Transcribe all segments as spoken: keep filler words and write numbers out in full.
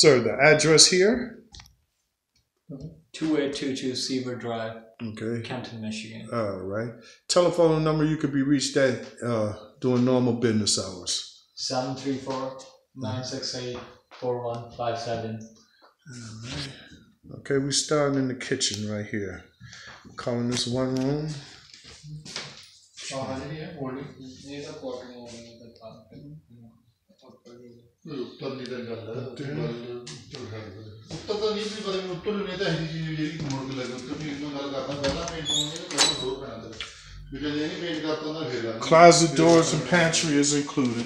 Sir, the address here? two eight two two Seaver Drive, Okay. Kenton, Michigan. All right. Telephone number you could be reached at uh, during normal business hours. seven three four, nine six eight, four one five seven. All right. Okay, we're starting in the kitchen right here. Calling this one room. Closet doors and pantry is included.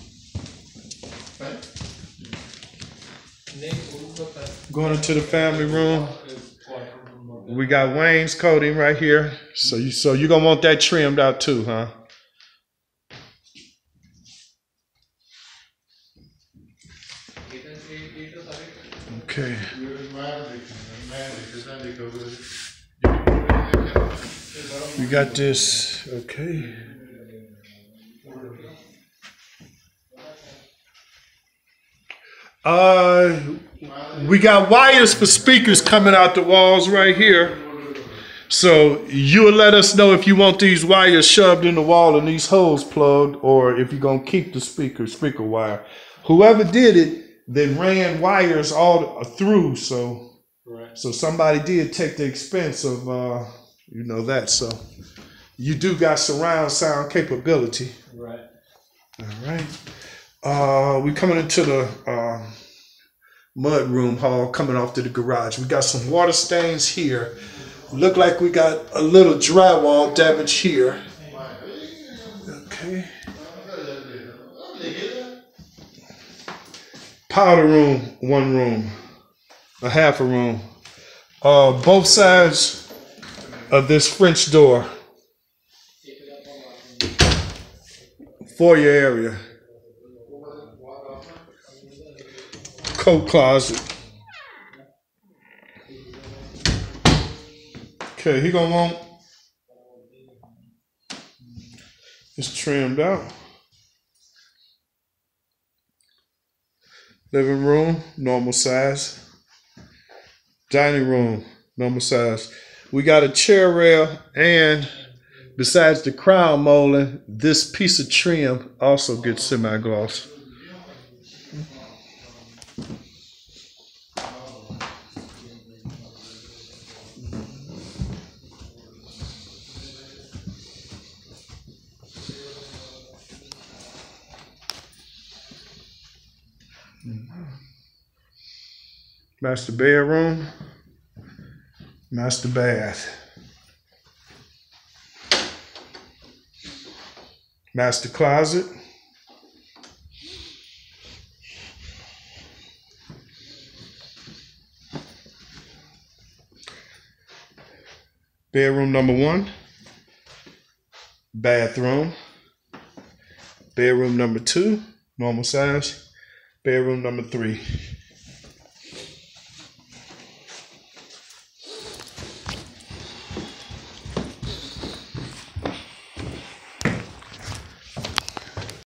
Going into the family room. We got wainscoting right here. So you so you're gonna want that trimmed out too, huh? Okay. We got this, okay. Uh, we got wires for speakers coming out the walls right here. So you'll let us know if you want these wires shoved in the wall and these holes plugged, or if you're gonna keep the speaker, speaker wire. Whoever did it, they ran wires all through, so right. So somebody did take the expense of, uh, you know that. So you do got surround sound capability. Right. All right. Uh, we coming into the uh, mud room hall, coming off to the garage. We got some water stains here. Look like we got a little drywall damage here. Okay. Powder room, one room, a half a room. Uh, both sides of this French door. Foyer area. Coat closet. Okay, he gonna want it's trimmed out. Living room, normal size. Dining room, normal size. We got a chair rail, and besides the crown molding, this piece of trim also gets semi-gloss. Master bedroom, master bath, master closet, bedroom number one, bathroom, bedroom number two, normal size, bedroom number three.